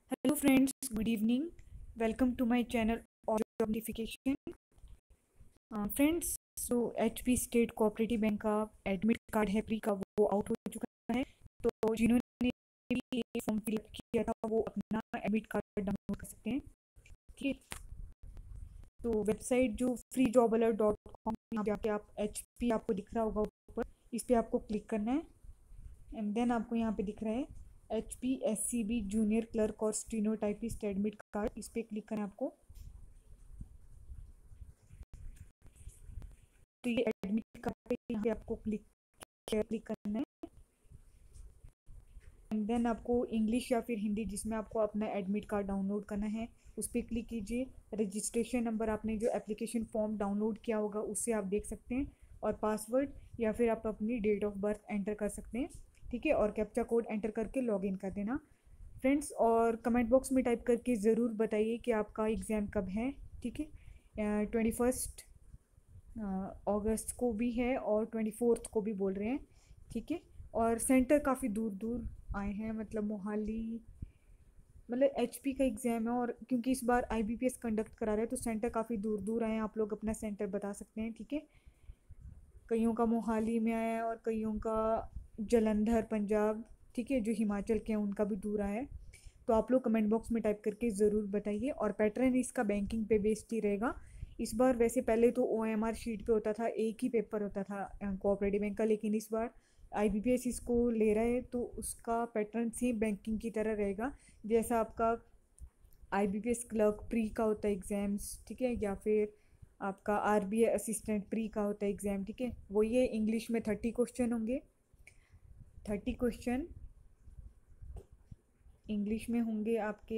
Hello friends, good evening. Welcome to my channel of job notification. Friends, so HP state cooperative bank का admit card है pre का, वो out हो चुका है। तो जिन्होंने भी ये फॉर्म फिलअप किया था वो अपना एडमिट कार्ड डाउनलोड कर सकते हैं। ठीक है, तो वेबसाइट जो freejobAlert.com, यहाँ जाके आप एचपी आपको दिख रहा होगा ऊपर, इस पर आपको क्लिक करना है। एंड देन आपको यहाँ पे दिख रहा है HPSCB जूनियर क्लर्क और स्टीनोटाइपिस्ट एडमिट कार्ड, इस पर क्लिक करना है आपको। तो ये एडमिट कार्ड पे यहाँ पे आपको क्लिक करना है। एंड देन आपको इंग्लिश या फिर हिंदी जिसमें आपको अपना एडमिट कार्ड डाउनलोड करना है उस पर क्लिक कीजिए। रजिस्ट्रेशन नंबर आपने जो एप्लीकेशन फॉर्म डाउनलोड किया होगा उससे आप देख सकते हैं, और पासवर्ड या फिर आप अपनी डेट ऑफ बर्थ एंटर कर सकते हैं। ठीक है, और कैप्चा कोड एंटर करके लॉगिन कर देना फ्रेंड्स। और कमेंट बॉक्स में टाइप करके ज़रूर बताइए कि आपका एग्ज़ाम कब है। ठीक है, 21 अगस्त को भी है और 24 को भी बोल रहे हैं। ठीक है, और सेंटर काफ़ी दूर दूर आए हैं, मतलब मोहाली, मतलब एचपी का एग्ज़ाम है, और क्योंकि इस बार आईबीपीएस कंडक्ट करा रहे हैं तो सेंटर काफ़ी दूर दूर आए हैं। आप लोग अपना सेंटर बता सकते हैं। ठीक है, कईयों का मोहाली में आया है और कईयों का जलंधर पंजाब, ठीक है, जो हिमाचल के हैं उनका भी दूर आया है। तो आप लोग कमेंट बॉक्स में टाइप करके ज़रूर बताइए। और पैटर्न इसका बैंकिंग पे बेस्ड ही रहेगा इस बार। वैसे पहले तो ओएमआर शीट पे होता था, एक ही पेपर होता था कोऑपरेटिव बैंक का, लेकिन इस बार आईबीपीएस इसको ले रहा है तो उसका पैटर्न सेम बैंकिंग की तरह रहेगा। जैसा आपका आईबीपीएस क्लर्क प्री का होता है एग्ज़ाम्स, ठीक है, या फिर आपका आरबीआई असिस्टेंट प्री का होता है एग्ज़ाम। ठीक है, वो ये इंग्लिश में 30 क्वेश्चन होंगे, 30 क्वेश्चन इंग्लिश में होंगे आपके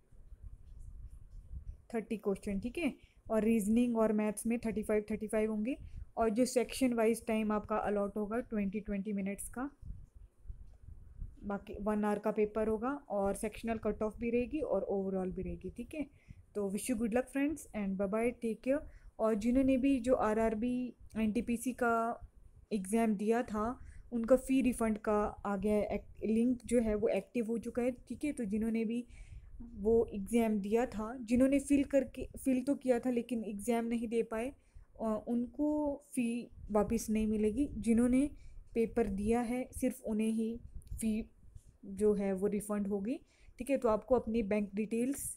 30 क्वेश्चन। ठीक है, और रीजनिंग और मैथ्स में 35 होंगे। और जो सेक्शन वाइज टाइम आपका अलॉट होगा 20 मिनट्स का, बाकी 1 आवर का पेपर होगा, और सेक्शनल कट ऑफ भी रहेगी और ओवरऑल भी रहेगी। ठीक है, तो wish you good luck friends and bye bye, take care. और जिन्होंने भी जो आरआरबी एनटीपीसी का एग्ज़ाम दिया था उनका फ़ी रिफ़ंड का आ गया है, लिंक जो है वो एक्टिव हो चुका है। ठीक है, तो जिन्होंने भी वो एग्ज़ाम दिया था, जिन्होंने फिल तो किया था लेकिन एग्ज़ाम नहीं दे पाए, उनको फ़ी वापस नहीं मिलेगी। जिन्होंने पेपर दिया है सिर्फ उन्हें ही फ़ी जो है वो रिफ़ंड होगी। ठीक है, तो आपको अपनी बैंक डिटेल्स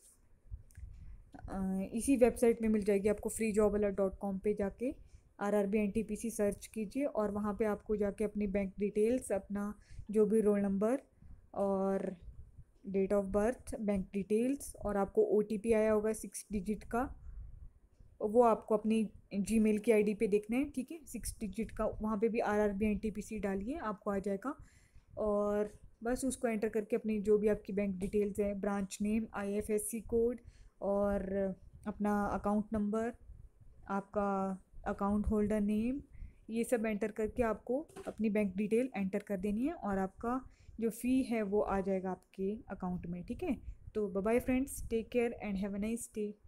इसी वेबसाइट में मिल जाएगी आपको, freejobAlert.com पे जाके आरआरबी एनटीपीसी सर्च कीजिए और वहाँ पे आपको जाके अपनी बैंक डिटेल्स, अपना जो भी रोल नंबर और date of birth, bank details, और आपको ओटीपी आया होगा 6 डिजिट का, वो आपको अपनी जीमेल की आईडी पे देखना है। ठीक है, 6 डिजिट का, वहाँ पे भी आरआरबी एनटीपीसी डालिए, आपको आ जाएगा। और बस उसको एंटर करके अपनी जो भी आपकी बैंक डिटेल्स है, ब्रांच नेम, आईएफएससी कोड, और अपना अकाउंट नंबर, आपका अकाउंट होल्डर नेम, ये सब एंटर करके आपको अपनी बैंक डिटेल एंटर कर देनी है, और आपका जो फ़ी है वो आ जाएगा आपके अकाउंट में। ठीक है, तो bye bye friends, take care and have a nice day.